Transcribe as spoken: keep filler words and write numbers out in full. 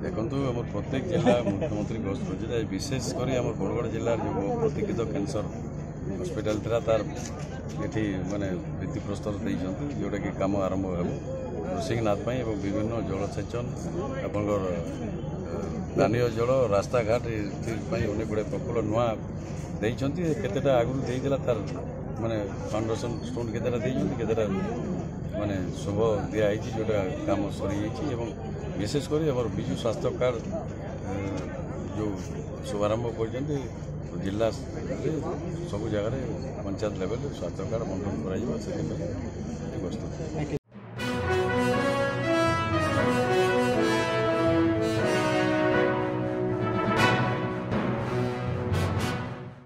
देखो आम प्रत्येक जिला मुख्यमंत्री गस्त कर विशेषकर आम बरगढ़ जिलार जो प्रतीक्षित कैंसर हस्पिटाल था तार ये माने भित्तिप्रस्तर देते जोटा कि कम आरंभ हो नृसिंहनाथ और विभिन्न जलसेचन आपंकर पानीय जल रास्ता घाट अनेक गुड़े प्रकल्प नुआ देता आगुरी देता तार माने फाउंडेशन स्टोन केतेटा केतेटा माने शुभ दिखाई जोटा काम सरी विशेषकर आम विजु स्वास्थ्य कार्ड जो शुभारंभ कर जिला सब जगह पंचायत लेवल स्वास्थ्य कार्ड बंटन कर।